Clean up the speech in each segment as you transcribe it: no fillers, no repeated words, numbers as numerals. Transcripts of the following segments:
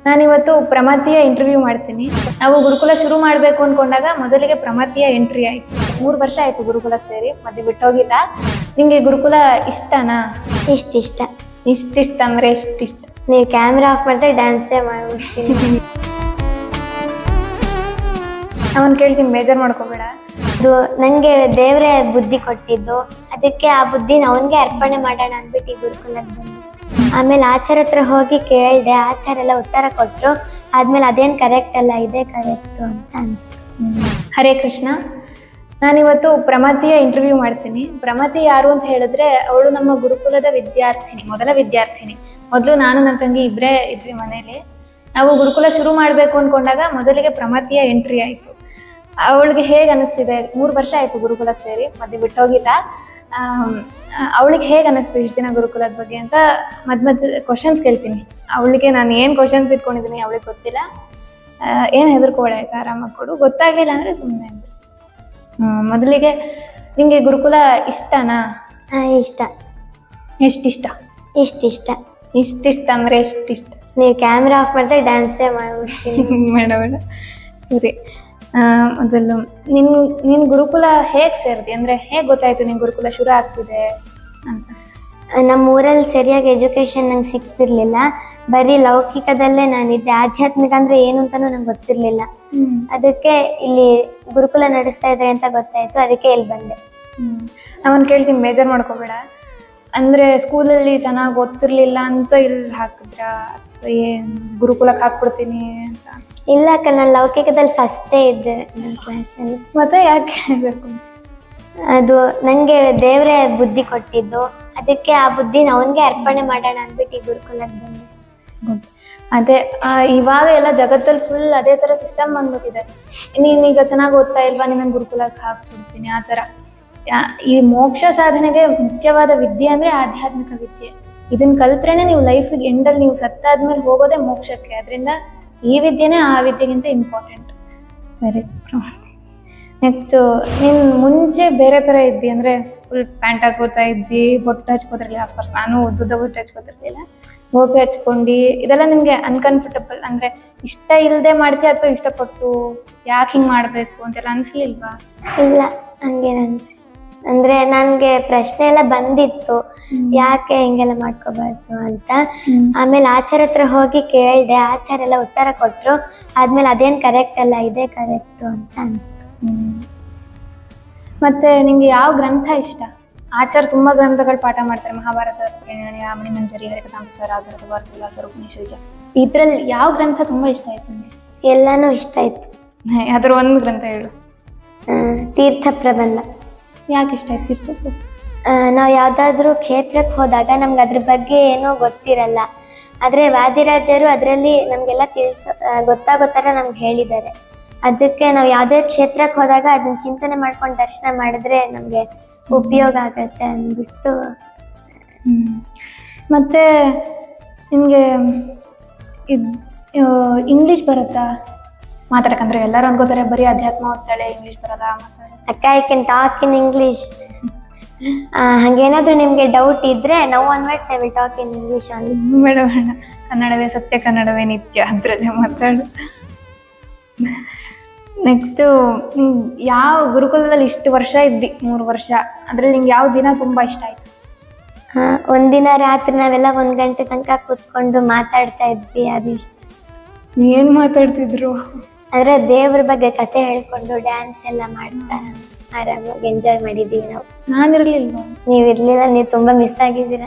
ನಾನಿವತ್ತು ಪ್ರಮತಿಯ ಇಂಟರ್ವ್ಯೂ ಮಾಡ್ತೀನಿ. ನಾವು ಗುರುಕುಲ ಶುರು ಮಾಡಬೇಕು ಅನ್ಕೊಂಡಾಗ ಮೊದಲಿಗೆ ಪ್ರಮತಿಯ ಎಂಟ್ರಿ ಆಯ್ತು. 3 ವರ್ಷ ಆಯ್ತು ಗುರುಕುಲಕ್ಕೆ ಸೇರಿ, ಮತ್ತೆ ಬಿಟ್ಟೋಗಿಲ್ಲ. ನಿಂಗೆ ಗುರುಕುಲ ಇಷ್ಟನಾ? ಇಷ್ಟ ಇಷ್ಟ ಅಂದ್ರೆ ಎಷ್ಟಿಷ್ಟ? ನೀವು ಕ್ಯಾಮ್ರಾ ಆಫ್ ಮಾಡಿದ್ರೆ ಡ್ಯಾನ್ಸೇ ಮಾಡ್ಬಿಡ್ತೀನಿ. ಅವನ್ ಕೇಳ್ತೀನಿ, ಬೇಜಾರು ಮಾಡ್ಕೋಬೇಡ. ಅದು ನನಗೆ ದೇವರೇ ಬುದ್ಧಿ ಕೊಟ್ಟಿದ್ದು, ಅದಕ್ಕೆ ಆ ಬುದ್ಧಿನ ಅವನಿಗೆ ಅರ್ಪಣೆ ಮಾಡೋಣ ಅಂದ್ಬಿಟ್ಟು ಈ ಗುರುಕುಲಕ್ಕೆ ಬಂದು ಆಮೇಲೆ ಆಚಾರ ಹತ್ರ ಹೋಗಿ ಕೇಳಿದೆ. ಆಚಾರ ಎಲ್ಲ ಉತ್ತರ ಕೊಟ್ಟರು. ಆದ್ಮೇಲೆ ಅದೇನು ಕರೆಕ್ಟ್ ಅಲ್ಲ, ಇದೇ ಕರೆಕ್ಟು ಅಂತ ಅನಿಸ್ತು. ಹರೇ ಕೃಷ್ಣ. ನಾನಿವತ್ತು ಪ್ರಮತಿಯ ಇಂಟರ್ವ್ಯೂ ಮಾಡ್ತೀನಿ. ಪ್ರಮತಿ ಯಾರು ಅಂತ ಹೇಳಿದ್ರೆ, ಅವಳು ನಮ್ಮ ಗುರುಕುಲದ ವಿದ್ಯಾರ್ಥಿನಿ, ಮೊದಲ ವಿದ್ಯಾರ್ಥಿನಿ. ಮೊದಲು ನಾನು ನನ್ನ ತಂಗಿ ಇಬ್ಬರೇ ಇದ್ವಿ ಮನೇಲಿ. ನಾವು ಗುರುಕುಲ ಶುರು ಮಾಡಬೇಕು ಅಂದ್ಕೊಂಡಾಗ ಮೊದಲಿಗೆ ಪ್ರಮತಿಯ ಎಂಟ್ರಿ ಆಯಿತು. ಅವಳಿಗೆ ಹೇಗೆ ಅನ್ನಿಸ್ತಿದೆ? 3 ವರ್ಷ ಆಯಿತು ಗುರುಕುಲಕ್ಕೆ ಸೇರಿ, ಮತ್ತೆ ಬಿಟ್ಟೋಗಿಲ್ಲ. ಅವಳಿಗೆ ಹೇಗೆ ಅನ್ನಿಸ್ತು ಇಷ್ಟು ದಿನ ಗುರುಕುಲದ ಬಗ್ಗೆ ಅಂತ ಮತ್ತೆ ಕ್ವಶನ್ಸ್ ಕೇಳ್ತೀನಿ. ಅವಳಿಗೆ ನಾನು ಏನು ಕ್ವಶನ್ಸ್ ಇಟ್ಕೊಂಡಿದ್ದೀನಿ ಅವಳಿಗೆ ಗೊತ್ತಿಲ್ಲ. ಏನು ಹೆದರ್ಕೋಬೇಡ ಆಯ್ತಾ, ಆರಾಮಾಗಿ ಕೊಡು. ಗೊತ್ತಾಗಿಲ್ಲ ಅಂದರೆ ಸುಮ್ಮನೆ. ಮೊದಲಿಗೆ ನಿಂಗೆ ಗುರುಕುಲ ಇಷ್ಟನಾ? ಇಷ್ಟ. ಎಷ್ಟಿಷ್ಟ? ಇಷ್ಟ ಅಂದರೆ ಎಷ್ಟಿಷ್ಟ? ನೀವು ಕ್ಯಾಮ್ರಾ ಆಫ್ ಮಾಡಿದ್ರೆ ಡ್ಯಾನ್ಸೇ ಮಾಡ್ಬಿಡ್ತೀನಿ. ಬೇಡ ಸರಿ. ಮೊದಲು ನಿನ್ನ ಗುರುಕುಲ ಹೇಗೆ ಸೇರಿದೆ? ಅಂದರೆ ಹೇಗೆ ಗೊತ್ತಾಯ್ತು ನಿನ್ನ ಗುರುಕುಲ ಶುರು ಆಗ್ತಿದೆ ಅಂತ? ನಮ್ಮ ಊರಲ್ಲಿ ಸರಿಯಾಗಿ ಎಜುಕೇಶನ್ ನಂಗೆ ಸಿಗ್ತಿರ್ಲಿಲ್ಲ. ಬರೀ ಲೌಕಿಕದಲ್ಲೇ ನಾನಿದ್ದೆ. ಆಧ್ಯಾತ್ಮಿಕ ಅಂದ್ರೆ ಏನು ಅಂತಾನೂ ನಂಗೆ ಗೊತ್ತಿರಲಿಲ್ಲ. ಅದಕ್ಕೆ ಇಲ್ಲಿ ಗುರುಕುಲ ನಡೆಸ್ತಾ ಇದ್ದಾರೆ ಅಂತ ಗೊತ್ತಾಯ್ತು. ಅದಕ್ಕೆ ಇಲ್ಲಿ ಬಂದೆ. ಅವನ್ ಕೇಳ್ತೀನಿ, ಬೇಜಾರು ಮಾಡ್ಕೋಬೇಡ. ಅಂದರೆ ಸ್ಕೂಲಲ್ಲಿ ಚೆನ್ನಾಗಿ ಓದ್ತಿರ್ಲಿಲ್ಲ ಅಂತ ಇಲ್ಲಿ ಹಾಕಿದ್ರ, ಗುರುಕುಲಕ್ಕೆ ಹಾಕ್ಬಿಡ್ತೀನಿ ಅಂತ? ಇಲ್ಲ ಅಕ್ಕ, ನಾನು ಲೌಕಿಕದಲ್ಲಿ ಫಸ್ಟೇ ಇದ್ದೆ ನನ್ನ ಕ್ಲಾಸಲ್ಲಿ. ಮತ್ತೆ ಯಾಕೆ ಬೇಕು? ಅದು ನನಗೆ ದೇವರೇ ಬುದ್ಧಿ ಕೊಟ್ಟಿದ್ದು, ಅದಕ್ಕೆ ಆ ಬುದ್ಧಿನ ಅವನಿಗೆ ಅರ್ಪಣೆ ಮಾಡೋಣ ಅಂದ್ಬಿಟ್ಟು ಈ ಗುರುಕುಲಕ್ಕೆ ಬಂದೆ. ಅದೇ ಇವಾಗ ಎಲ್ಲ ಜಗತ್ತಲ್ಲಿ ಫುಲ್ ಅದೇ ಥರ ಸಿಸ್ಟಮ್ ಬಂದ್ಬಿಟ್ಟಿದೆ. ನೀನೀಗ ಚೆನ್ನಾಗಿ ಓದ್ತಾ ಇಲ್ವಾ, ನಿನ್ನ ಗುರುಕುಲಕ್ಕೆ ಹಾಕ್ಬಿಡ್ತೀನಿ ಆ ಥರ. ಈ ಮೋಕ್ಷ ಸಾಧನೆಗೆ ಮುಖ್ಯವಾದ ವಿದ್ಯೆ ಅಂದರೆ ಆಧ್ಯಾತ್ಮಿಕ ವಿದ್ಯೆ. ಇದನ್ನ ಕಲ್ತ್ರೇನೆ ನೀವು ಲೈಫಿಗೆ ಎಂಡಲ್ಲಿ ನೀವು ಸತ್ತಾದ್ಮೇಲೆ ಹೋಗೋದೇ ಮೋಕ್ಷಕ್ಕೆ. ಅದರಿಂದ ಈ ವಿದ್ಯೆನೇ ಆ ವಿದ್ಯೆಗಿಂತ ಇಂಪಾರ್ಟೆಂಟ್. Very good. ನೆಕ್ಸ್ಟು, ನೀನು ಮುಂಚೆ ಬೇರೆ ಥರ ಇದ್ದಿ, ಅಂದರೆ ಫುಲ್ ಪ್ಯಾಂಟ್ ಹಾಕೋತಾ ಇದ್ದಿ, ಬೊಟ್ಟು ಹಚ್ಕೋತಿರ್ಲಿಲ್ಲ. ಅಫ್ಕೋರ್ಸ್ ನಾನು ಉದ್ದುದ ಬೊಟ್ಟು ಹಚ್ಕೋತಿರ್ಲಿಲ್ಲ, ಗೋಪಿ ಹಚ್ಕೊಂಡು. ಇದೆಲ್ಲ ನಿಮಗೆ ಅನ್ಕಂಫರ್ಟಬಲ್ ಅಂದರೆ ಇಷ್ಟ ಇಲ್ಲದೆ ಮಾಡ್ತೀಯ ಅಥವಾ ಇಷ್ಟಪಟ್ಟು ಯಾಕೆ ಹಿಂಗೆ ಮಾಡಬೇಕು ಅಂತೆಲ್ಲ ಅನಿಸ್ಲಿಲ್ವಾ? ಇಲ್ಲ, ಹಂಗೇನು ಅನಿಸಿ. ಅಂದರೆ ನನಗೆ ಪ್ರಶ್ನೆ ಎಲ್ಲ ಬಂದಿತ್ತು, ಯಾಕೆ ಹಿಂಗೆಲ್ಲ ಮಾಡ್ಕೋಬಾರ್ದು ಅಂತ. ಆಮೇಲೆ ಆಚಾರ ಹತ್ರ ಹೋಗಿ ಕೇಳಿದೆ. ಆಚಾರ ಎಲ್ಲ ಉತ್ತರ ಕೊಟ್ಟರು. ಆದ್ಮೇಲೆ ಅದೇನು ಕರೆಕ್ಟ್ ಅಲ್ಲ, ಇದೇ ಕರೆಕ್ಟು ಅಂತ ಅನಿಸ್ತು. ಮತ್ತೆ ನಿಂಗೆ ಯಾವ ಗ್ರಂಥ ಇಷ್ಟ? ಆಚಾರ ತುಂಬ ಗ್ರಂಥಗಳು ಪಾಠ ಮಾಡ್ತಾರೆ. ಮಹಾಭಾರತ, ಮಣಿಮಂಜರಿ, ಹರಿಕಥಾಮೃತ, ರಾಜರಥ, ಭಾರತ, ಉಪನಿಷದ. ಇದ್ರಲ್ಲಿ ಯಾವ ಗ್ರಂಥ ತುಂಬ ಇಷ್ಟ ಆಯ್ತು ನಿಮಗೆ? ಎಲ್ಲನೂ ಇಷ್ಟ ಆಯ್ತು. ಅದರ ಒಂದು ಗ್ರಂಥ ಹೇಳು. ತೀರ್ಥ ಪ್ರಬಂಧ. ಯಾಕೆ ಇಷ್ಟ ಆಯ್ತು ತೀರ್ಥ? ನಾವು ಯಾವುದಾದ್ರೂ ಕ್ಷೇತ್ರಕ್ಕೆ ಹೋದಾಗ ನಮ್ಗೆ ಅದ್ರ ಬಗ್ಗೆ ಏನೋ ಗೊತ್ತಿರಲ್ಲ. ಆದರೆ ವಾದಿರಾಜರು ಅದರಲ್ಲಿ ನಮಗೆಲ್ಲ ಗೊತ್ತಾಗೋ ಥರ ನಮ್ಗೆ ಹೇಳಿದ್ದಾರೆ. ಅದಕ್ಕೆ ನಾವು ಯಾವುದೇ ಕ್ಷೇತ್ರಕ್ಕೆ ಹೋದಾಗ ಅದನ್ನ ಚಿಂತನೆ ಮಾಡ್ಕೊಂಡು ದರ್ಶನ ಮಾಡಿದ್ರೆ ನಮಗೆ ಉಪಯೋಗ ಆಗತ್ತೆ ಅಂದ್ಬಿಟ್ಟು. ಮತ್ತು ನಿಮಗೆ ಇಂಗ್ಲೀಷ್ ಬರುತ್ತಾ ಮಾತಾಡಕ್ಕಂದ್ರೆ? ಎಲ್ಲರೂ ಅನ್ಕೋತಾರೆ ಬರೀ ಅಧ್ಯಾತ್ಮ ಓದ್ತಾಳೆ, ಇಂಗ್ಲೀಷ್ ಬರಲ್ಲ ಮಾತಾಡ. ಅಕ್ಕ, I can talk in English. ಹಾಗೇನಾದ್ರೂ ನಿಮಗೆ ಡೌಟ್ ಇದ್ರೆ ನಾವು one words I will talk in English only. ಬೇಡ, ಕನ್ನಡವೇ ಸತ್ಯ, ಕನ್ನಡವೇ ನಿತ್ಯ, ಅದರಲ್ಲೇ ಮಾತಾಡು. ನೆಕ್ಸ್ಟು, ಯಾವ ಗುರುಕುಲದಲ್ಲಿ ಇಷ್ಟು ವರ್ಷ ಇದ್ದಿ? 3 ವರ್ಷ. ಅದರಲ್ಲಿ ನಿಂಗೆ ಯಾವ ದಿನ ತುಂಬ ಇಷ್ಟ ಆಯಿತು? ಒಂದಿನ ರಾತ್ರಿ ನಾವೆಲ್ಲ 1 ಗಂಟೆ ತನಕ ಕೂತ್ಕೊಂಡು ಮಾತಾಡ್ತಾ ಇದ್ವಿ, ಅದು ಇಷ್ಟ. ಏನು ಮಾತಾಡ್ತಿದ್ರು? ಅಂದರೆ ದೇವ್ರ ಬಗ್ಗೆ ಕತೆ ಹೇಳ್ಕೊಂಡು ಡ್ಯಾನ್ಸ್ ಎಲ್ಲ ಮಾಡ್ತಾ ಆರಾಮಾಗಿ ಎಂಜಾಯ್ ಮಾಡಿದ್ದೀವಿ ನಾವು. ನಾನಿರಲಿಲ್ವ? ನೀವಿರಲಿಲ್ಲ, ನೀವು ತುಂಬ ಮಿಸ್ ಆಗಿದ್ದೀರ.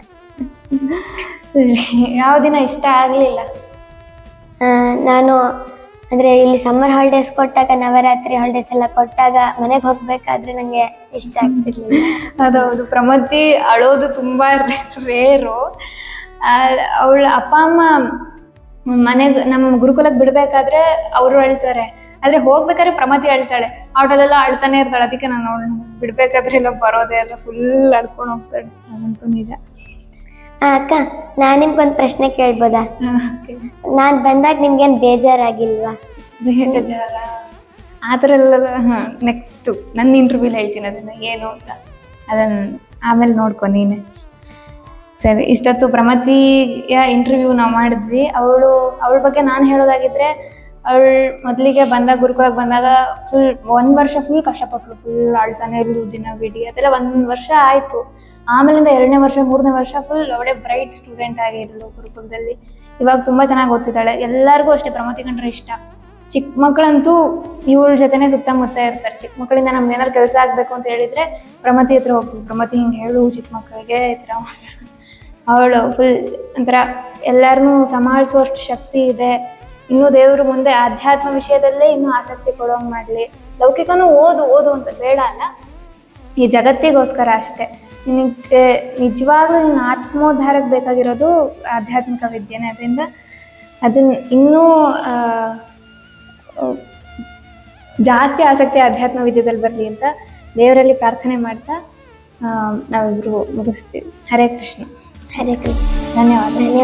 ಯಾವ ದಿನ ಇಷ್ಟ ಆಗಲಿಲ್ಲ? ನಾನು ಅಂದರೆ ಇಲ್ಲಿ ಸಮ್ಮರ್ ಹಾಲಿಡೇಸ್ ಕೊಟ್ಟಾಗ, ನವರಾತ್ರಿ ಹಾಲಿಡೇಸ್ ಎಲ್ಲ ಕೊಟ್ಟಾಗ ಮನೆಗೆ ಹೋಗ್ಬೇಕಾದ್ರೆ ನನಗೆ ಇಷ್ಟ ಆಗ್ತಿರ್ಲಿಲ್ಲ. ಅದೌದು, ಪ್ರಮತಿ ಅಳೋದು ತುಂಬ ರೇರು. ಅವಳ ಅಪ್ಪ ಅಮ್ಮ ಮನೆಗೆ ನಮ್ಮ ಗುರುಕುಲಕ್ಕೆ ಬಿಡಬೇಕಾದ್ರೆ ಅವರು ಅಳ್ತಾರೆ, ಆದರೆ ಹೋಗ್ಬೇಕಾದ್ರೆ ಪ್ರಮತಿ ಅಳ್ತಾಳೆ. ಆಟೋಲೆಲ್ಲ ಅಳ್ತಾನೆ ಇರ್ತಾಳೆ. ಅದಕ್ಕೆ ನಾನು ಅವಳು ಬಿಡಬೇಕಾದ್ರೆ ಎಲ್ಲ ಬರೋದೇ ಎಲ್ಲ ಫುಲ್ ಅಳ್ಕೊಂಡು ಹೋಗ್ತಾಳೆ. ಅದಂತೂ ನಿಜ. ಅಕ್ಕ, ನಾನು ನಿಮ್ಗೊಂದು ಪ್ರಶ್ನೆ ಕೇಳ್ಬೋದಾ? ನಾನು ಬಂದಾಗ ನಿಮ್ಗೇನು ಬೇಜಾರಾಗಿಲ್ವಾ? ಬೇಜಾರ ಆ ಥರ ಎಲ್ಲ? ನೆಕ್ಸ್ಟು ನನ್ನ ಇಂಟರ್ವ್ಯೂಲಿ ಹೇಳ್ತೀನಿ ಅದನ್ನು ಏನು ಅಂತ. ಅದನ್ನು ಆಮೇಲೆ ನೋಡ್ಕೊ ನೀನೆ. ಸರಿ, ಇಷ್ಟೊತ್ತು ಪ್ರಮತಿಯ ಇಂಟರ್ವ್ಯೂ ನಾವು ಮಾಡಿದ್ವಿ. ಅವಳ ಬಗ್ಗೆ ನಾನು ಹೇಳೋದಾಗಿದ್ರೆ, ಅವಳು ಮೊದಲಿಗೆ ಬಂದಾಗ ಗುರುಕುಲಕ್ಕೆ ಬಂದಾಗ ಫುಲ್ 1 ವರ್ಷ ಫುಲ್ ಕಷ್ಟಪಟ್ಳು. ಫುಲ್ ಆಳ್ತಾನೆ ಇರ್ಲು ದಿನ ಬಿಡಿ ಅದೆಲ್ಲ 1 ವರ್ಷ ಆಯಿತು. ಆಮೇಲಿಂದ 2ನೇ ವರ್ಷ 3ನೇ ವರ್ಷ ಫುಲ್ ಅವಳೆ ಬ್ರೈಟ್ ಸ್ಟೂಡೆಂಟ್ ಆಗಿರ್ಲು ಗುರುಕುಲದಲ್ಲಿ. ಇವಾಗ ತುಂಬ ಚೆನ್ನಾಗಿ ಓದ್ತಿದ್ದಾಳೆ. ಎಲ್ಲರಿಗೂ ಅಷ್ಟೇ ಪ್ರಮತಿ ಕಂಡ್ರೆ ಇಷ್ಟ. ಚಿಕ್ಕ ಮಕ್ಕಳಂತೂ ಇವಳ ಜೊತೆನೆ ಸುತ್ತಮುತ್ತ ಇರ್ತಾರೆ. ಚಿಕ್ಕ ಮಕ್ಕಳಿಂದ ನಮ್ಗೆ ಏನಾದ್ರು ಕೆಲಸ ಆಗಬೇಕು ಅಂತ ಹೇಳಿದ್ರೆ ಪ್ರಮತಿ ಹತ್ರ ಹೋಗ್ತೀವಿ. ಪ್ರಮತಿ ಹಿಂಗೆ ಹೇಳು ಚಿಕ್ಕ ಮಕ್ಕಳಿಗೆ ಈ ಥರ. ಅವಳು ಫುಲ್ ಒಂಥರ ಎಲ್ಲರನ್ನೂ ಸಮಾಳಿಸುವಷ್ಟು ಶಕ್ತಿ ಇದೆ. ಇನ್ನೂ ದೇವರು ಮುಂದೆ ಆಧ್ಯಾತ್ಮ ವಿಷಯದಲ್ಲೇ ಇನ್ನೂ ಆಸಕ್ತಿ ಕೊಡೋಂಗೆ ಮಾಡಲಿ. ಲೌಕಿಕನೂ ಓದು ಅಂತ ಬೇಡ ಅಲ್ಲ, ಈ ಜಗತ್ತಿಗೋಸ್ಕರ ಅಷ್ಟೇ. ನಿನಗೆ ನಿಜವಾಗ್ಲೂ ನಿನ್ನ ಆತ್ಮೋದ್ಧಾರಕ್ಕೆ ಬೇಕಾಗಿರೋದು ಆಧ್ಯಾತ್ಮಿಕ ವಿದ್ಯೆನೇ. ಅದರಿಂದ ಅದನ್ನ ಇನ್ನೂ ಜಾಸ್ತಿ ಆಸಕ್ತಿ ಆಧ್ಯಾತ್ಮ ವಿದ್ಯೆದಲ್ಲಿ ಬರಲಿ ಅಂತ ದೇವರಲ್ಲಿ ಪ್ರಾರ್ಥನೆ ಮಾಡ್ತಾ ನಾವಿಬ್ರು ಮುಗಿಸ್ತೀವಿ. ಹರೇ ಕೃಷ್ಣ. ಹರೇ ಕೃಷ್ಣ. ಧನ್ಯವಾದ.